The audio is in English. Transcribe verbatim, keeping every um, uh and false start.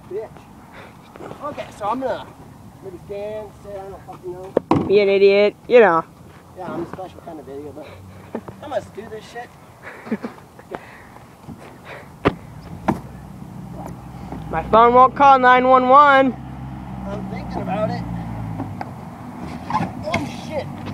bitch. Okay, so I'm gonna maybe stand, sit, I don't fucking know. Be an idiot, you know. Yeah, I'm a special kind of idiot, but I must do this shit. My phone won't call nine one one. I'm thinking about it. Oh shit.